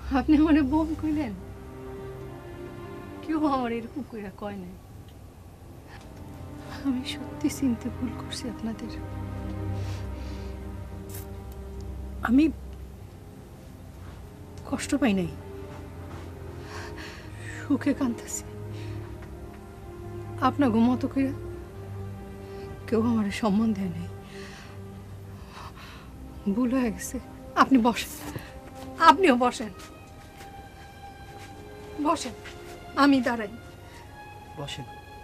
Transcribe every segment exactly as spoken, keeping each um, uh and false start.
আপনি মনে বোম কইলেন? কেউ আমার এরকম কইরা কয় নাই। আমি সত্যি চিনতে ভুল করছি আপনাদের। আমি কষ্ট পাই নাই, সুখে কাঁদতেছি। আপনার মতো করে কেউ আমার সম্মান দেয় নাই, ভুল হয়ে গেছে। আপনি বসেন, আপনিও বসেন, বসেন, আমি দাঁড়াই। বসেন।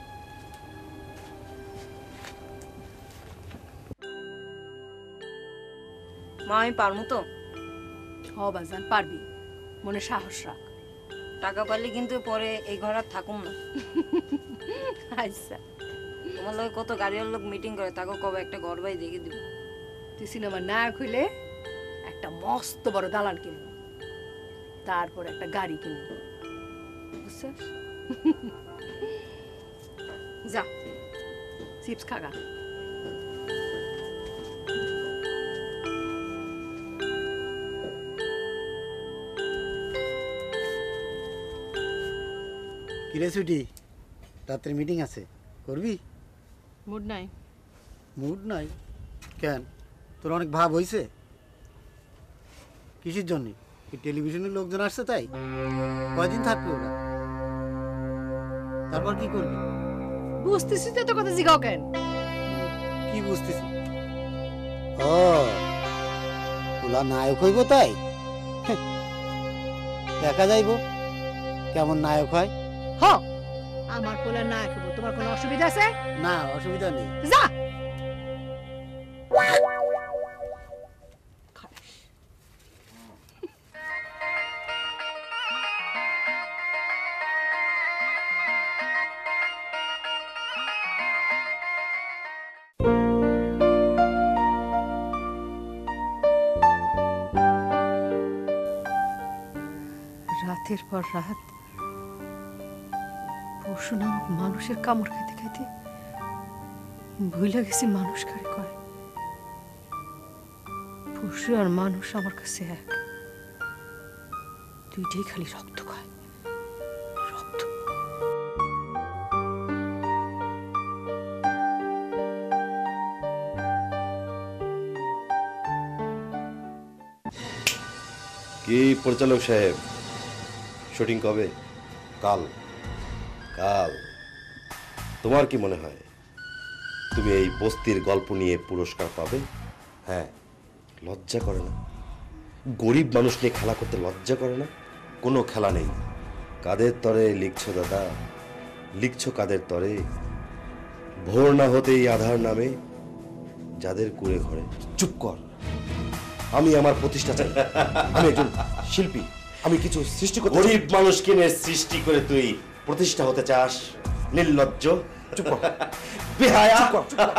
মা আমি পারবো তো? হ বাজান, পারবি, মনে সাহস রাখ। টাকা পাইলে কিন্তু পরে এই ঘর আর থাকুম না। আচ্ছা, তোমার লোক কত গাড়ির লোক মিটিং করে, তাকে কবে একটা ঘর বাড়ি দেখে দিব। তুই সিনেমার নায়ক হইলে একটা মস্ত বড় দালান কিনবো, তারপর একটা গাড়ি কিনবো, বুঝছিস? যা চিপস খাগা। কিরে ছুটি, রাত্রে মিটিং আছে, করবি? মুড নাই। মুড নাই কেন? তোর অনেক ভাব হইছে? কিসের জন্য? কি টেলিভিশনের লোকজন আসছে তাই? কয়দিন থাকবে ওরা? তারপর কি করবি? বুঝতেছিস তো, কথা জিগাও কেন? কি বুঝতেছি? ও, ওলা নায়ক হইব তাই? দেখা যাইব কেমন নায়ক হয়। হ, আমার পোলার নায়ক হবো, তোমার কোনো অসুবিধা আছে? না, অসুবিধা নেই। যা। রাতের পর রাত পশু নামক মানুষের কামড় খাইতে খাইতে ভুলে গেছি মানুষ কারে কয়। পশু আর মানুষ আমার কাছে এক, দুইটাই খালি রক্ত খায়, রক্ত। কি পরিচালক সাহেব, শুটিং কবে? কাল। কাল? তোমার কি মনে হয় তুমি এই বস্তির গল্প নিয়ে পুরস্কার পাবে? হ্যাঁ, লজ্জা করে না? গরিব মানুষ নিয়ে খেলা করতে লজ্জা করে না? কোনো খেলা নেই। কাদের তরে লিখছো দাদা, লিখছো কাদের তরে? ভোর না হতেই আধার নামে যাদের কুড়ে ঘরে। চুপ কর, আমি আমার প্রতিষ্ঠা চাই। আমি একজন শিল্পী, আমি কিছু সৃষ্টি করতে। গরিব মানুষকে নিয়ে সৃষ্টি করে তুই প্রতিষ্ঠা হতে চাস? নির্লজ্জ! চুপ কর, বেহায়া! চুপ কর, চুপ কর।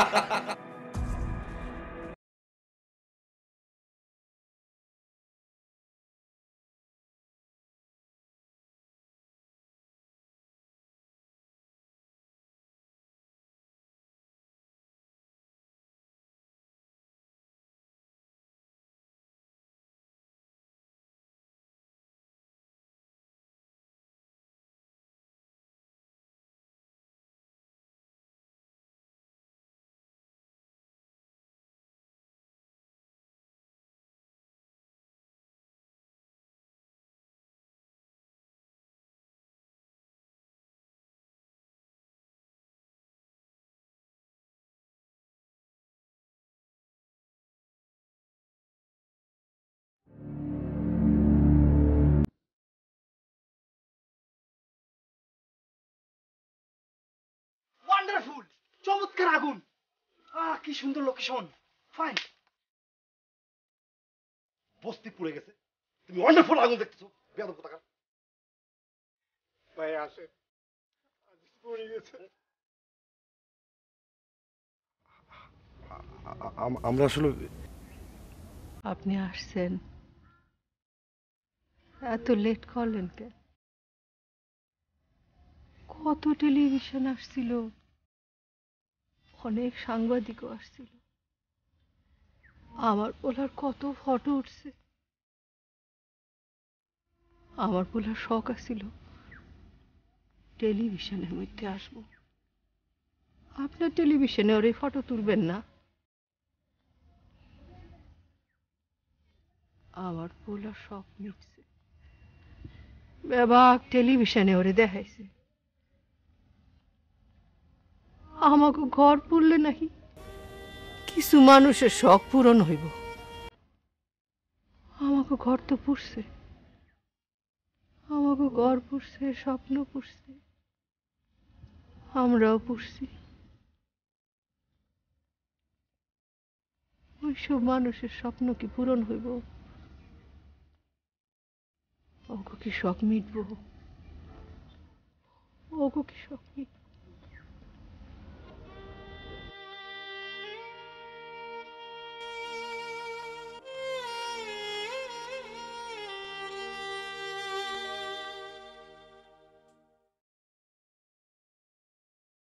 ওয়ান্ডারফুল, চমৎকার আগুন। আহ, কি সুন্দর লোকেশন, ফাইন। বস্তি পুড়ে গেছে, তুমি ওয়ান্ডারফুল আগুন দেখতেছো? বেয়াদব কোথাকার। ভাই আসে, পুড়ে গেছে। আমরা আসলে, আপনি আসছেন, এত লেট করলেন কেন? কত টেলিভিশন আসছিল, অনেক সাংবাদিকও আসছিল, আমার ওনার কত ফটো উঠছে। আমার বলার শখ আছিল টেলিভিশনের মধ্যে আসবো। আপনার টেলিভিশনে ওর এই ফটো তুলবেন না? আমার বলার শখ মিটছে, বেবাক টেলিভিশনে ওরে দেখাইছে। আমাকে ঘর পুরলে নাকি কিছু মানুষের শখ পূরণ হইব। আমাকে ঘর তো পুরছে, আমাকে ঘর পুরছে, স্বপ্ন পুরছে, আমরাও পুরছি। ওইসব মানুষের স্বপ্ন কি পূরণ হইব? ওগো কি শখ মিটব? ওগো কি শখ মিটব?